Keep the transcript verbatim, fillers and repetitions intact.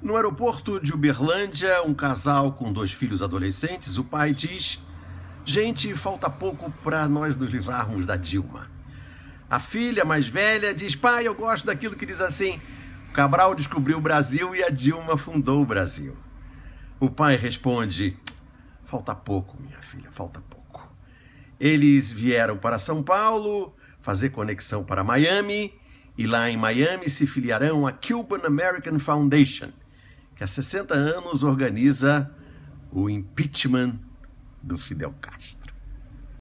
No aeroporto de Uberlândia, um casal com dois filhos adolescentes, o pai diz: gente, falta pouco para nós nos livrarmos da Dilma. A filha mais velha diz: pai, eu gosto daquilo que diz assim: Cabral descobriu o Brasil e a Dilma fundou o Brasil. O pai responde: falta pouco, minha filha, falta pouco. Eles vieram para São Paulo fazer conexão para Miami e lá em Miami se filiarão à Cuban American Foundation, que há sessenta anos organiza o impeachment do Fidel Castro.